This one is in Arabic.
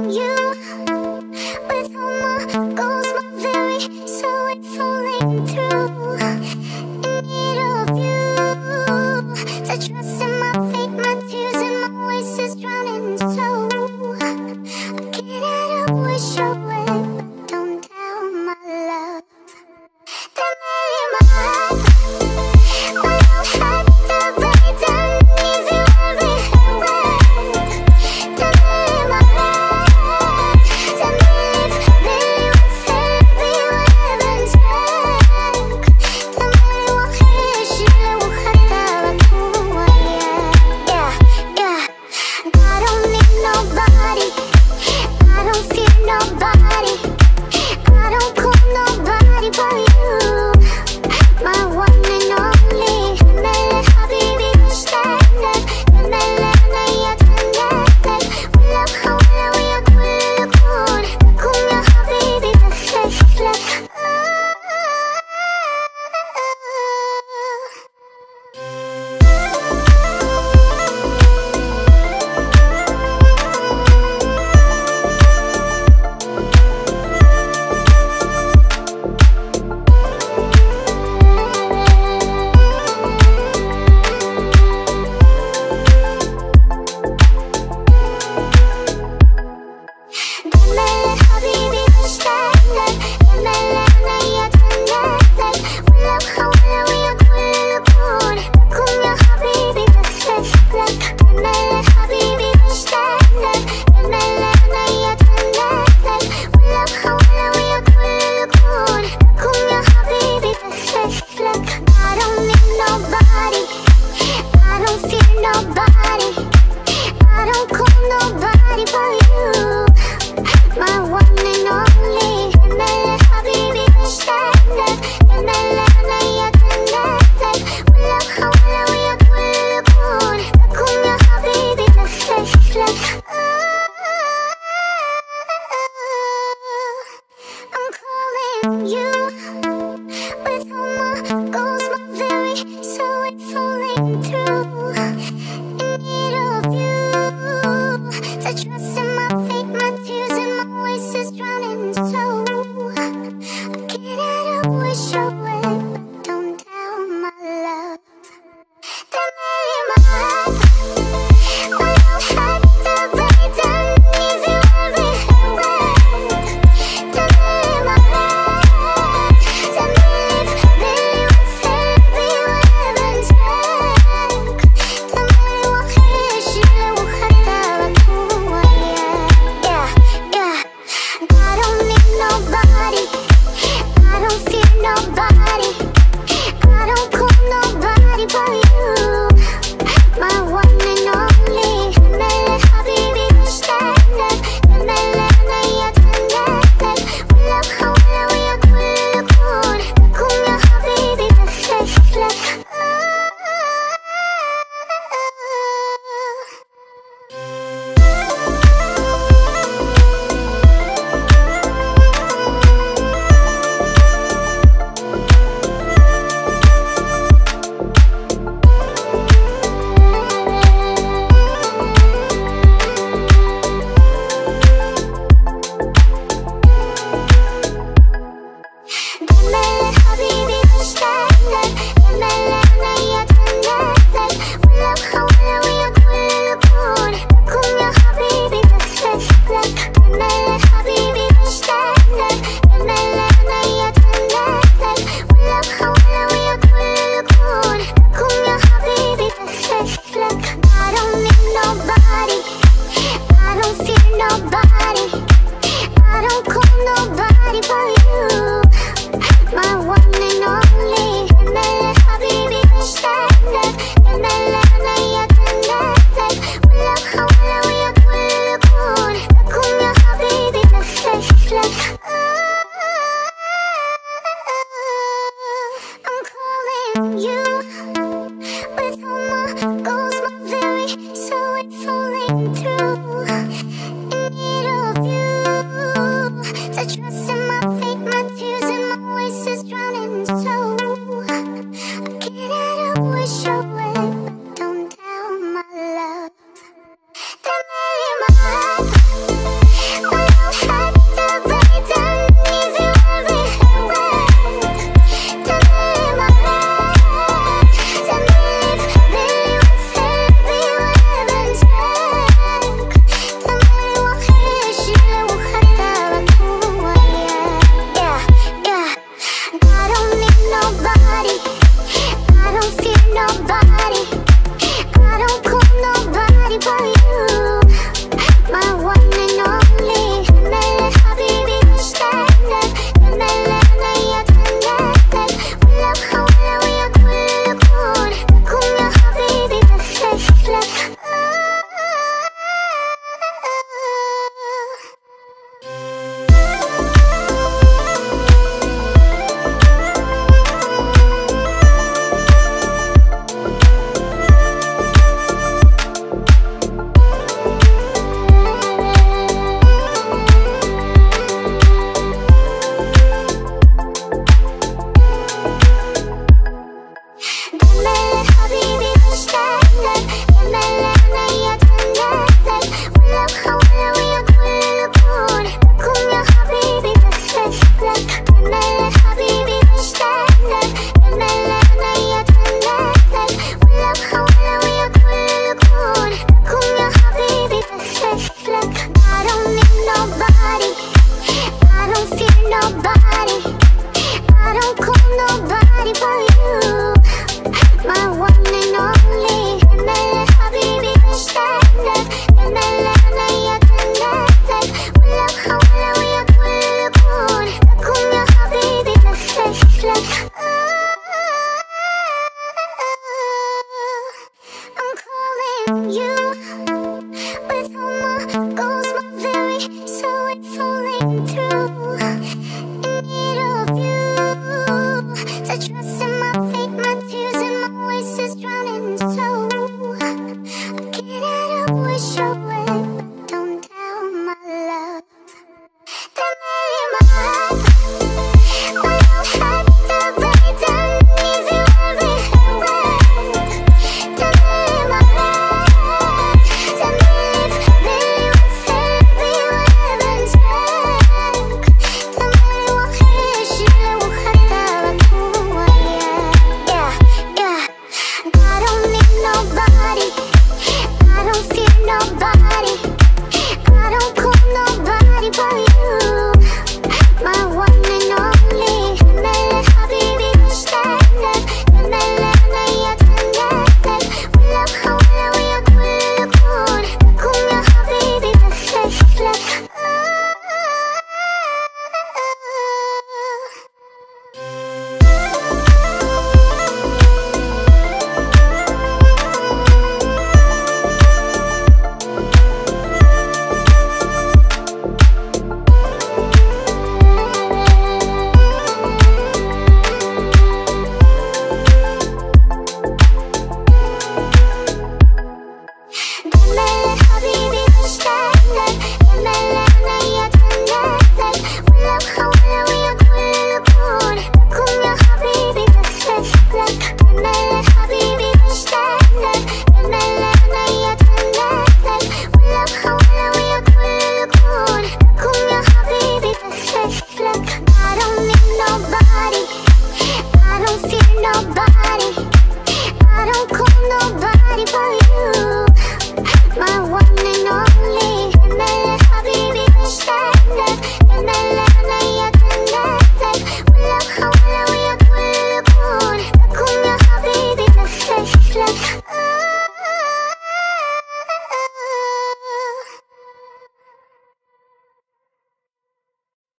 calling you with all my goals, my very soul and falling through. In need of you to trust in my fate, my tears and my voice is drowning. So I can't help wish away, but don't tell my love. Tamally, my heart, when I had to break down, leave you everywhere. Tamally, my heart, Tamally, baby, with everywhere and back. Tamally, وحيش لو حتى بكون yeah. I don't need nobody, I don't fear nobody, I don't call nobody but you, my one and only. تملي حبيبي مشتاق لك، تملي عينيا تندهلك، ولو حولة ويا كل الكون بكون يا حبيبي بخاف لك. تملي حبيبي مشتاق لك، تملي عينيا تندهلك، ولو حولة ويا كل الكون بكون يا حبيبي بخاف لك. تملي حبيبي مشتاق لك، تملي عينيا تندهلك، ولو حولة ويا كل الكون بكون يا حبيبي بخاف لك. I don't need nobody, I don't fear nobody, I don't call nobody but you, my one and only. تملي حبيبي مشتاق لك، تملي عينيا تندهلك، ولو حولة ويا كل الكون بكون يا حبيبي بخاف لك. I'm calling you with all my goals, my very soul and falling through. In need of you to trust in my fate, my tears and my voice is drowning. So I can't help wish away, but don't tell my love. Tamally, my heart, when I had to break down, leave you everywhere. Tamally, my heart, Tamally, baby, with everywhere and back. Tamally, وحيش لو حتى بكون yeah. I don't need nobody, I don't fear nobody, I don't call nobody but you, my one and only. تملي حبيبي مشتاق لك، تملي عينيا تندهلك، ولو حولة ويا كل الكون بكون يا حبيبي بخاف لك. تملي حبيبي مشتاق لك، تملي عينيا تندهلك، ولو حولة ويا كل الكون بكون يا حبيبي بخاف لك. تملي حبيبي مشتاق لك، تملي عينيا تندهلك، ولو حولة ويا كل الكون بكون يا حبيبي بخاف لك. I don't need nobody, I don't fear nobody, I don't call nobody but you, my one and only. تملي حبيبي مشتاق لك، تملي عينيا تندهلك، ولو حولة ويا كل الكون بكون يا حبيبي بخاف لك. I'm calling you with all my goals, my very soul and falling through. In need of you to trust in my fate, falling through.